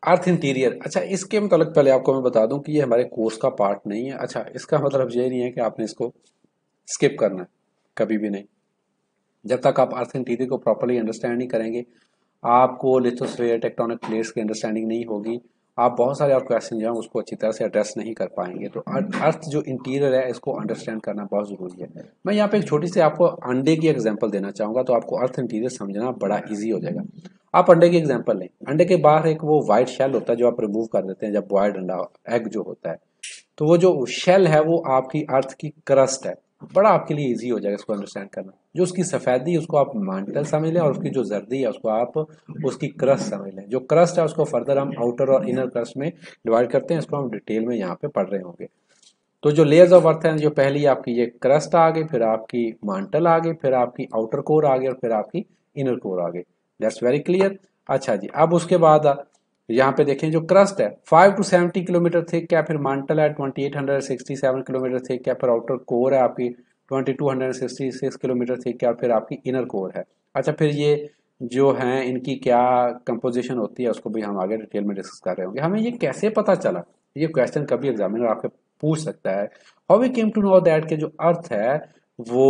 अर्थ interior. अच्छा, इसके मतलब पहले आपको मैं बता दूं कि ये हमारे कोर्स का पार्ट नहीं है। अच्छा, इसका मतलब ये नहीं है कि आपने इसको स्किप करना है, कभी भी नहीं। जब तक आप अर्थ इंटीरियर को प्रॉपरली अंडरस्टैंड नहीं करेंगे, आपको लिथोस्फीयर टेक्टोनिक प्लेट्स की अंडरस्टैंडिंग नहीं होगी, आप बहुत सारे और क्वेश्चन जो हैं उसको अच्छी तरह से एड्रेस नहीं कर पाएंगे। तो अर्थ जो इंटीरियर है इसको अंडरस्टैंड करना बहुत ज़रूरी है। मैं यहाँ पे एक छोटी सी आपको अंडे की एग्जांपल देना चाहूँगा, तो आपको अर्थ इंटीरियर समझना बड़ा ईजी हो जाएगा। आप अंडे की एग्जांपल लें, अंडे के बाहर एक वो वाइट शेल होता है जो आप रिमूव कर देते हैं जब बॉयल्ड अंडा एग जो होता है। तो वो जो शेल है वो आपकी अर्थ की क्रस्ट है। बड़ा आपके लिए इजी हो जाएगा इसको अंडरस्टैंड करना। जो उसकी सफेदी है उसको आप मांटल समझ लें, और उसकी जो जर्दी है उसको आप उसकी क्रस्ट समझ लें। जो क्रस्ट है उसको फर्दर हम आउटर और इनर क्रस्ट में डिवाइड करते हैं, इसको हम डिटेल में यहाँ पे पढ़ रहे होंगे। तो जो लेयर्स ऑफ अर्थ है, जो पहली आपकी ये क्रस्ट आ गई, फिर आपकी मांटल आ गई, फिर आपकी आउटर कोर आ गई, और फिर आपकी इनर कोर आ गई। That's very clear. अच्छा जी, अब उसके बाद यहाँ पे देखें जो क्रस्ट है 5 to 70 किलोमीटर थिक है, फिर मांटल है 2867 किलोमीटर थिक है, फिर आउटर कोर है आपकी 2266 किलोमीटर थिक है, और फिर आपकी इनर कोर है। अच्छा, फिर ये जो हैं इनकी क्या कंपोजिशन होती है उसको भी हम आगे डिटेल में डिस्कस कर रहे होंगे। हमें ये कैसे पता चला, ये क्वेश्चन कभी एग्जामिनर आपके पूछ सकता है। How we came to know that के जो अर्थ है वो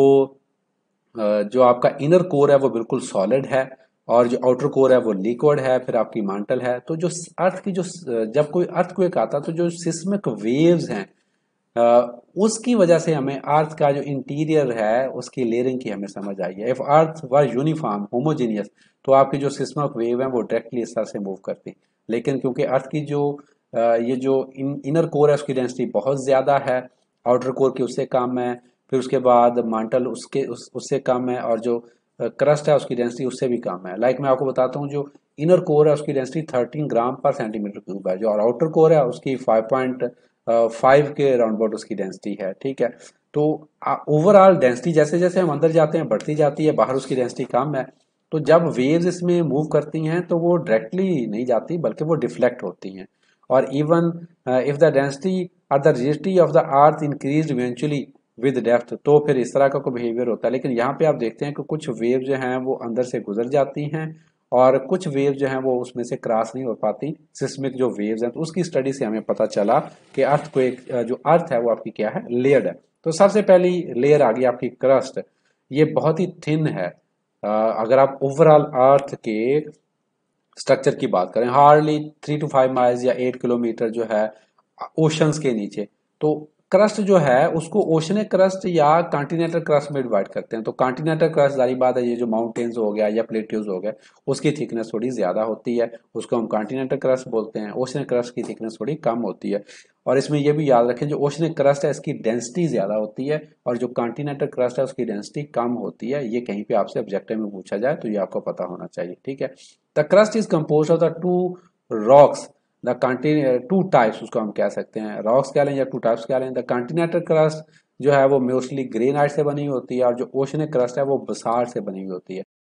जो आपका इनर कोर है वो बिल्कुल सॉलिड है, और जो आउटर कोर है वो लिक्विड है, फिर आपकी मांटल है। तो जो अर्थ की जो जब कोई अर्थक्वेक आता है तो जो सिस्मिक वेव्स हैं उसकी वजह से हमें अर्थ का जो इंटीरियर है उसकी लेयरिंग की हमें समझ आई है। If earth were uniform homogeneous, तो आपकी जो सिस्मिक वेव है वो डायरेक्टली इस तरह से मूव करती। लेकिन क्योंकि अर्थ की जो ये जो इनर कोर है उसकी डेंसिटी बहुत ज़्यादा है, आउटर कोर की उससे कम है, फिर उसके बाद मांटल उससे कम है, और जो क्रस्ट है उसकी डेंसिटी उससे भी कम है। लाइक मैं आपको बताता हूँ, जो इनर कोर है उसकी डेंसिटी 13 ग्राम पर सेंटीमीटर क्यूब है, जो और आउटर कोर है उसकी 5.5 के राउंड अबाउट उसकी डेंसिटी है। ठीक है, तो ओवरऑल डेंसिटी जैसे जैसे हम अंदर जाते हैं बढ़ती जाती है, बाहर उसकी डेंसिटी कम है। तो जब वेव्स इसमें मूव करती हैं तो वो डायरेक्टली नहीं जाती बल्कि वो डिफ्लेक्ट होती हैं। और इवन इफ द डेंसिटी और the rigidity of the earth increase eventually with depth, तो फिर इस तरह का कोई बिहेवियर होता है। लेकिन यहाँ पे आप देखते हैं कि कुछ वेव जो हैं वो अंदर से गुजर जाती हैं, और कुछ वेव जो हैं वो उसमें से क्रॉस नहीं हो पाती। सिस्मिक जो वेव्स हैं, तो उसकी स्टडी से हमें पता चला कि अर्थ को एक जो अर्थ है वो आपकी क्या है, लेयर्ड है। तो सबसे पहली लेयर आ गई आपकी क्रस्ट। ये बहुत ही थिन है। अगर आप ओवरऑल अर्थ के स्ट्रक्चर की बात करें, हार्डली 3 to 5 माइल्स या 8 किलोमीटर जो है ओशंस के नीचे। तो क्रस्ट जो है उसको ओशनिक क्रस्ट या कॉन्टिनेंटल क्रस्ट में डिवाइड करते हैं। तो कॉन्टिनेंटल क्रस्ट जारी बात है, ये जो माउंटेन्स हो गया या प्लेट्यूज हो गया उसकी थिकनेस थोड़ी ज्यादा होती है, उसको हम कॉन्टिनेंटल क्रस्ट बोलते हैं। ओशनिक क्रस्ट की थिकनेस थोड़ी कम होती है। और इसमें यह भी याद रखें, जो ओशनिक क्रस्ट है इसकी डेंसिटी ज्यादा होती है, और जो कॉन्टिनेंटल क्रस्ट है उसकी डेंसिटी कम होती है। ये कहीं पे आपसे ऑब्जेक्टिव में पूछा जाए तो ये आपको पता होना चाहिए। ठीक है, the crust is compose of the two rocks, the two types उसको हम कह सकते हैं, रॉक्स कह लें या टू टाइप्स कह लें। द कॉन्टिनेंटल क्रस्ट जो है वो मोस्टली ग्रेनाइट से बनी हुई होती है, और जो ओशनिक क्रस्ट है वो बसाल्ट से बनी हुई होती है।